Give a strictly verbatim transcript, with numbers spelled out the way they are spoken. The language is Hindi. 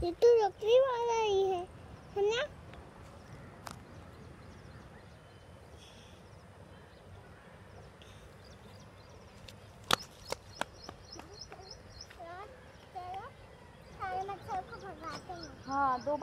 ये तो रखने वाला ही है, है ना?